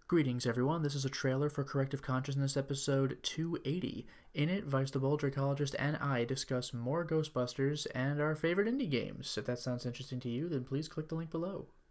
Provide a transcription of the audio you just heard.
Greetings everyone, this is a trailer for Corrective Consciousness episode 280. In it, Vice the Bold Dracologist and I discuss more Ghostbusters and our favorite indie games. If that sounds interesting to you, then please click the link below.